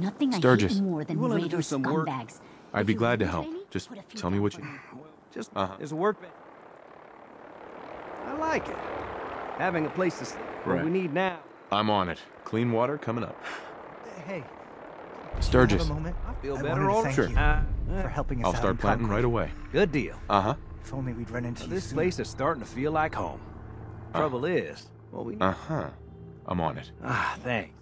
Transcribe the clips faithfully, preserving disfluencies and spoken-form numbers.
nothing I Sturgis. hate more than You willing to raider do some work? scumbags. I'd If be you glad to want help. training, Just put a few tell me what you... down. Just Uh-huh. as a work. I like it. Having a place to sleep. What Right. we need now. I'm on it. Clean water coming up. Hey, Sturgis. have a moment? I feel I better wanted to already. thank Sure. you Uh, for helping us I'll out start in planting concrete. right away. good deal. Uh-huh. If only we'd run into Now, you this sooner. place is starting to feel like home. Uh. Trouble is, well, we. Uh-huh. I'm on it. Ah, thanks.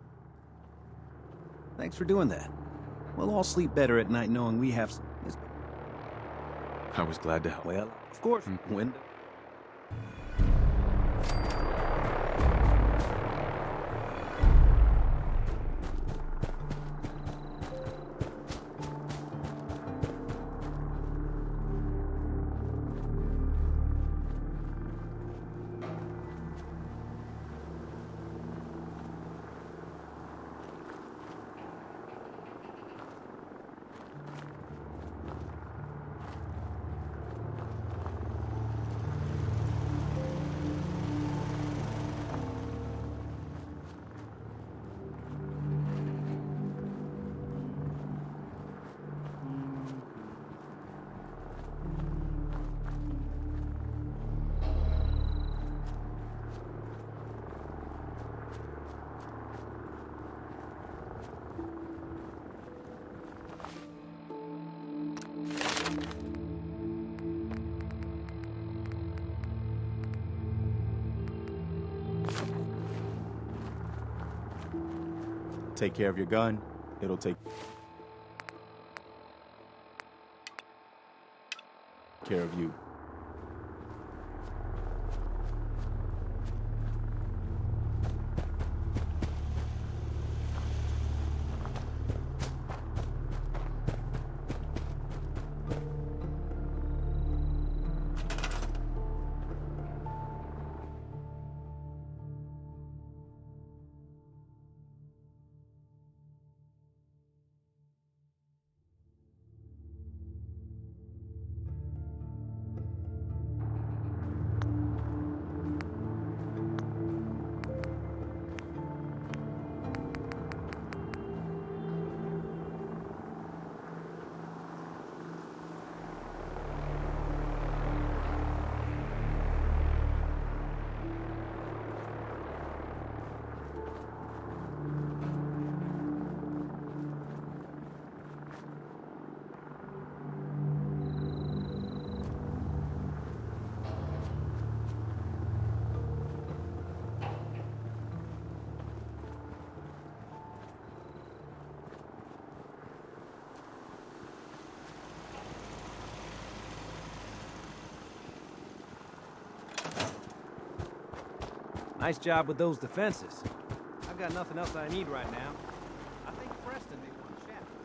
Thanks for doing that. We'll all sleep better at night knowing we have some. I was glad to help. Well, of course, window. Take care of your gun, it'll take care of you. Nice job with those defenses. I've got nothing else I need right now. I think Preston may want to chat.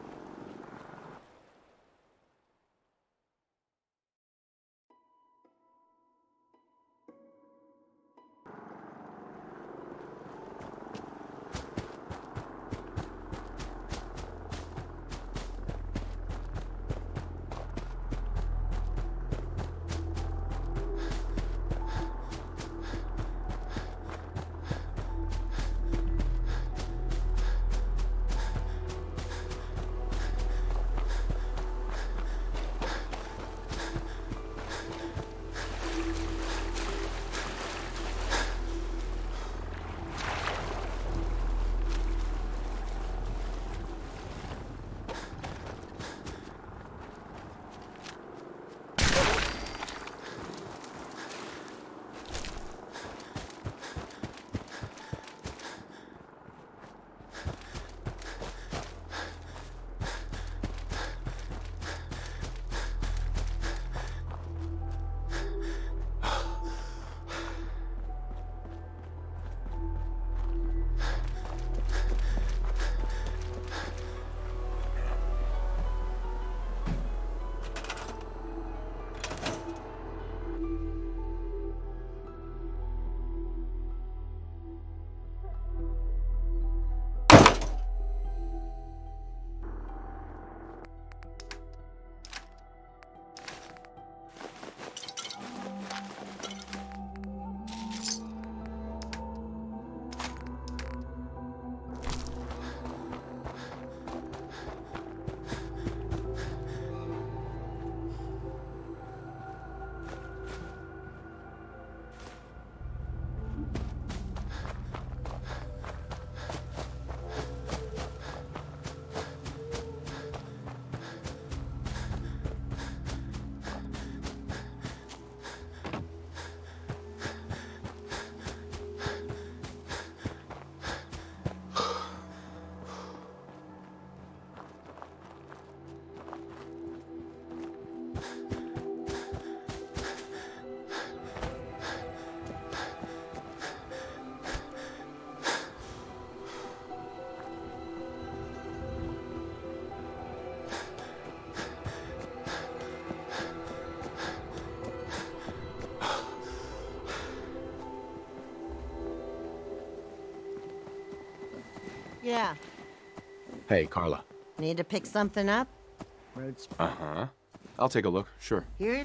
Yeah. Hey, Carla. Need to pick something up? Roads. Uh-huh. I'll take a look, sure. Here's...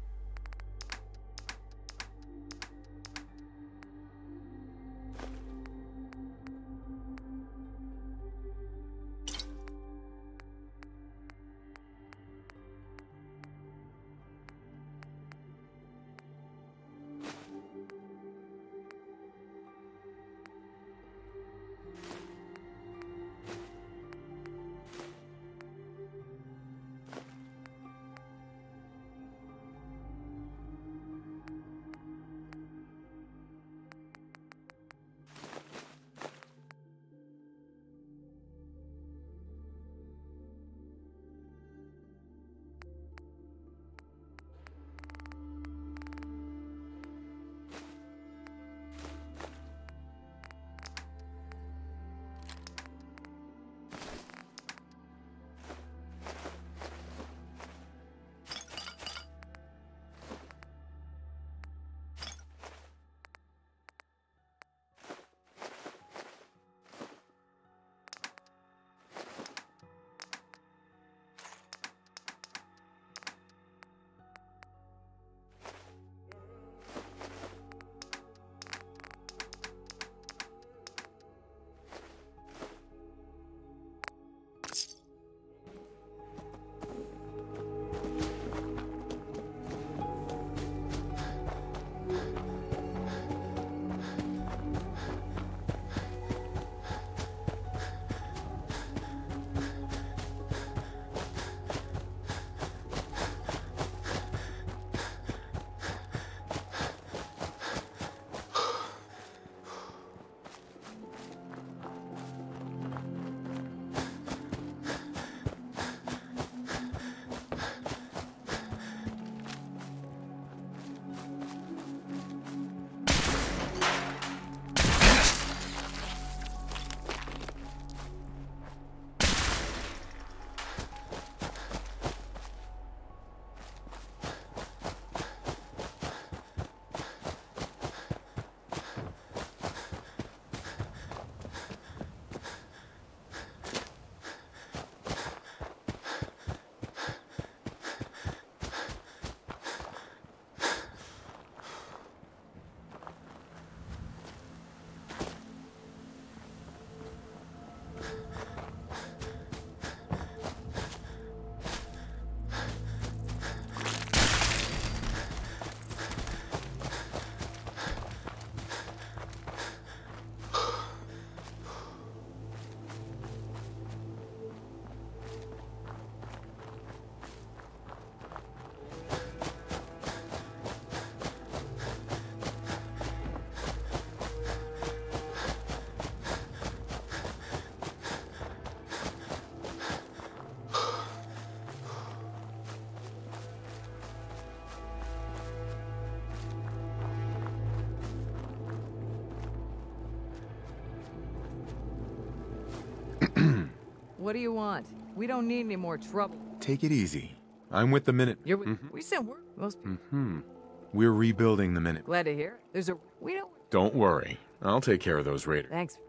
What do you want? We don't need any more trouble. Take it easy. I'm with the Minute. You're with, Mhm. we sent word. Most people. Mm-hmm. We're rebuilding the Minute. Glad to hear it. There's a we don't. Don't worry. I'll take care of those raiders. Thanks.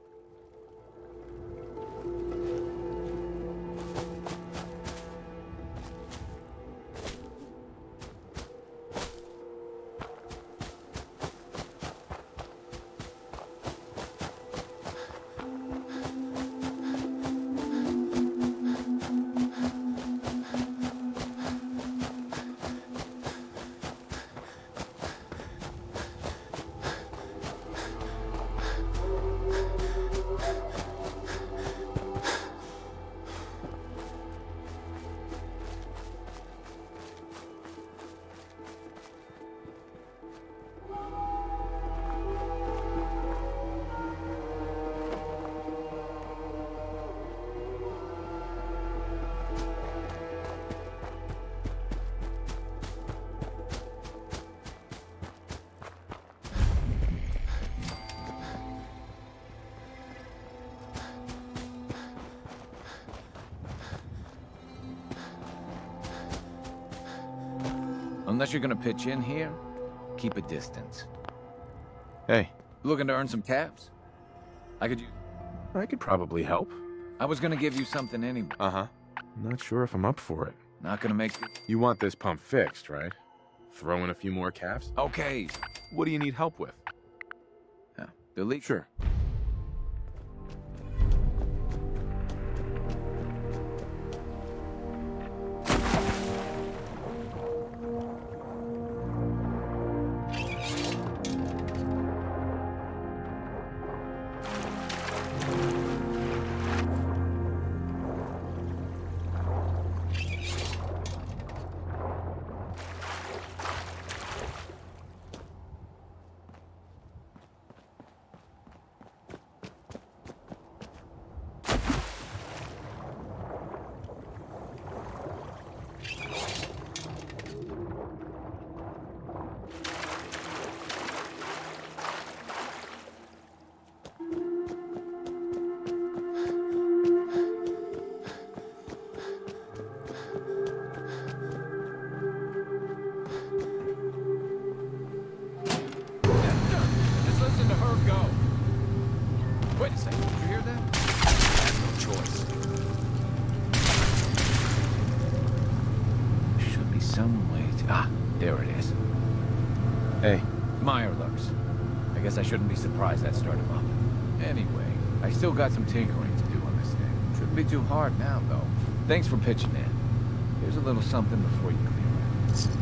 Unless you're gonna pitch in here, keep a distance. Hey, Looking to earn some caps? I could use... I could probably help. I was gonna give you something anyway. Uh-huh. Not sure if I'm up for it. Not gonna make... You want this pump fixed, right? Throw in a few more caps? Okay. What do you need help with? Yeah. Delete. Sure. Let's listen to her go. Wait a second, did you hear that? I have no choice. Should be some way to... Ah, there it is. Hey. Meyer looks. I guess I shouldn't be surprised that started him up. Anyway, I still got some tinkering to do on this thing. Shouldn't be too hard now, though. Thanks for pitching in. Here's a little something before you clear out.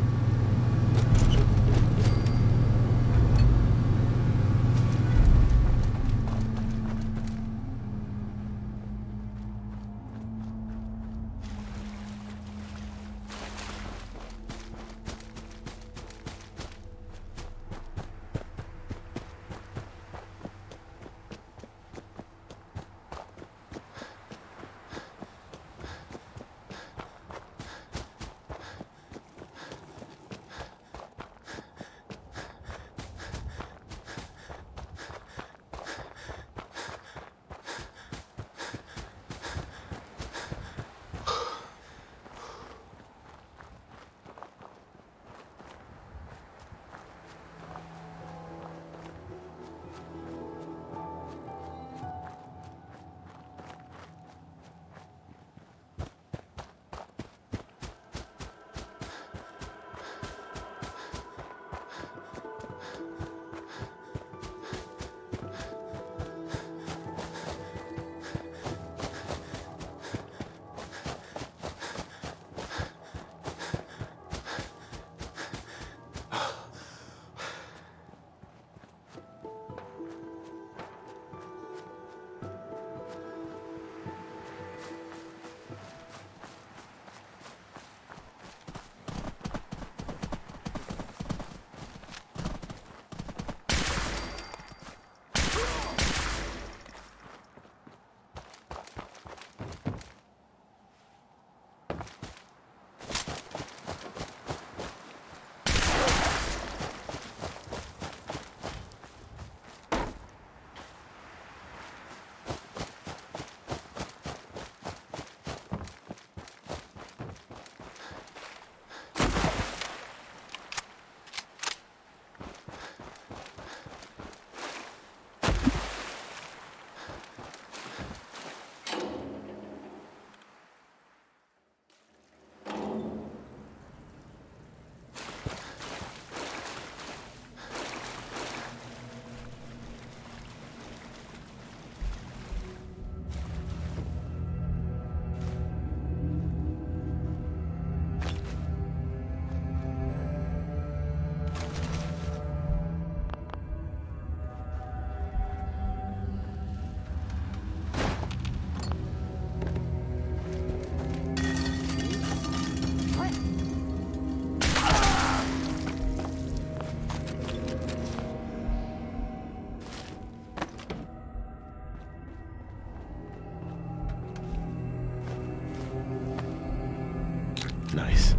Nice.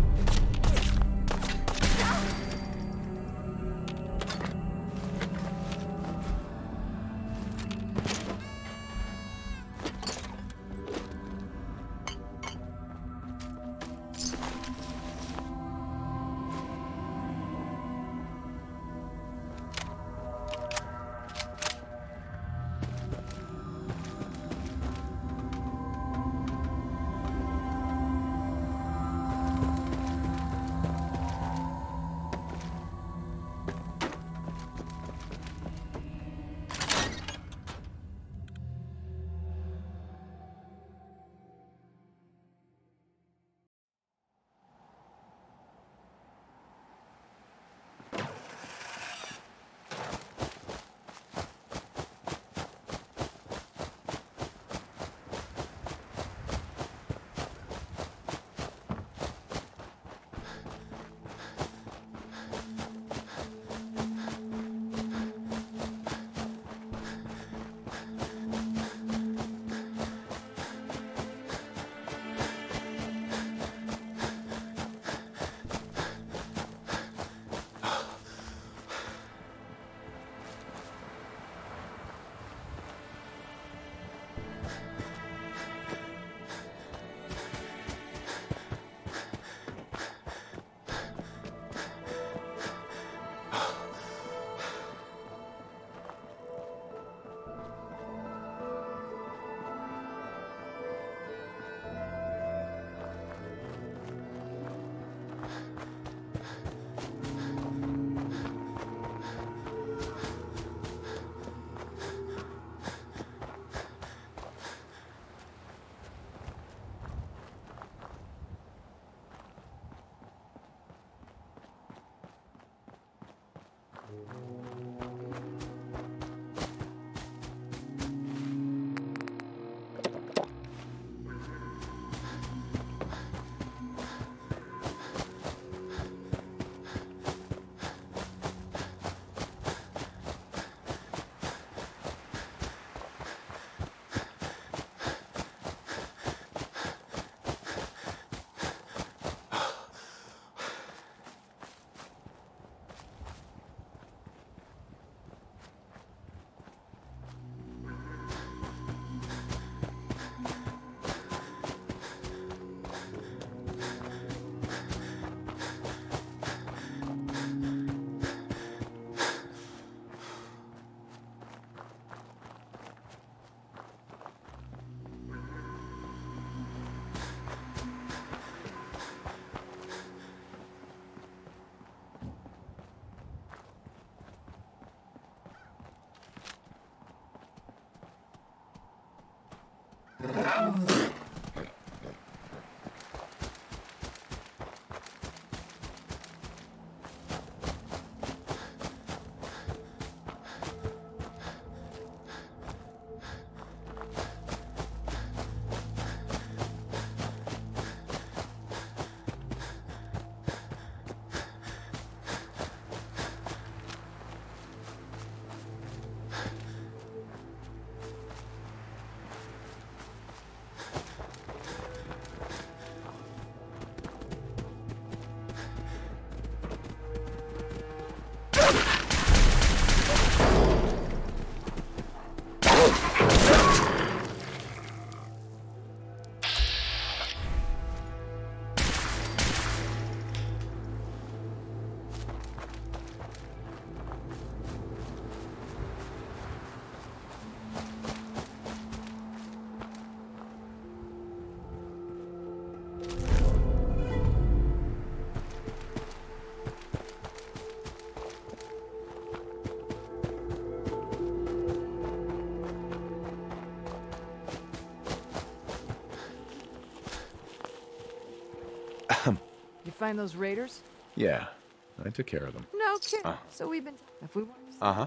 You find those raiders? Yeah, I took care of them. No kidding. Uh. So we've been. If we want. Uh-huh.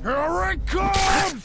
Here it comes!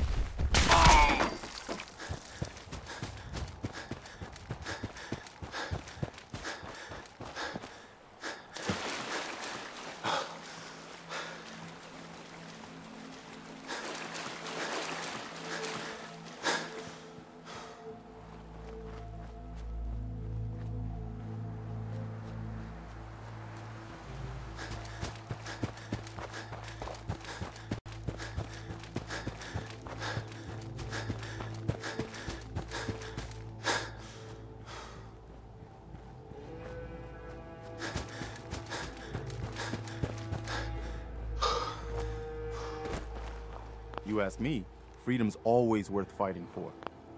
You ask me, freedom's always worth fighting for.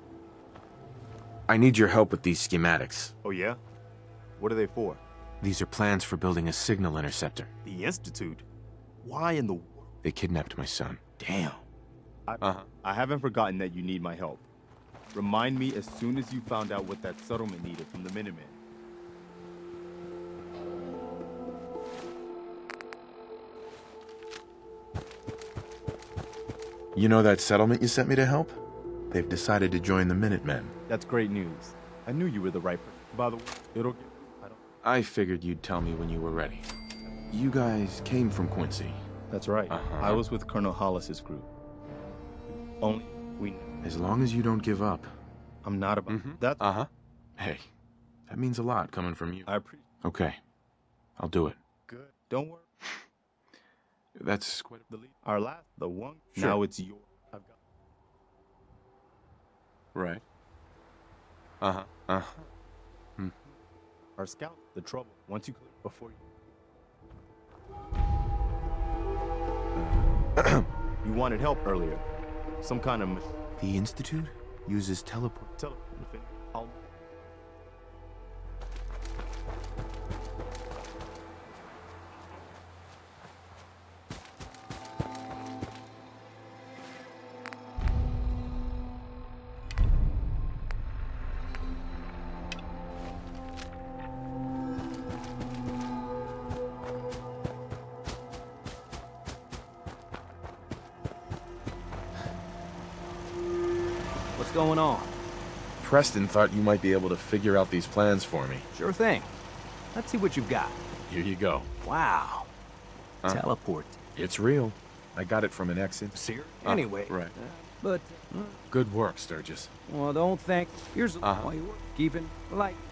I need your help with these schematics. Oh yeah? What are they for? These are plans for building a signal interceptor. The Institute? Why in the world? They kidnapped my son. Damn. I, Uh-huh. I haven't forgotten that you need my help. Remind me as soon as you found out what that settlement needed from the Minutemen. You know that settlement you sent me to help? They've decided to join the Minutemen. That's great news. I knew you were the right person. By the way, it'll get... I don't... I figured you'd tell me when you were ready. You guys came from Quincy. That's right. Uh-huh. I was with Colonel Hollis's group. Only we... As long as you don't give up. I'm not about... Mhm. That... Uh-huh. Hey, that means a lot coming from you. I appreciate... Okay, I'll do it. Good. Don't worry. That's quite The lead... Our last... The one... Sure. Now it's yours. I've got... right. Uh-huh. Uh-huh. Hmm. Our scout... The trouble. Once you clear... Before you... You wanted help earlier. Some kind of... mach- The Institute uses teleport. Tele... I'll... What's going on? Preston thought you might be able to figure out these plans for me. Sure thing. Let's see what you've got. Here you go. Wow. Huh? Teleport. It's real. I got it from an exit. Serious? Uh, Anyway. right. uh, but, uh, Good work, Sturgis. well, don't think. Here's Uh-huh. while you work. Keeping, like,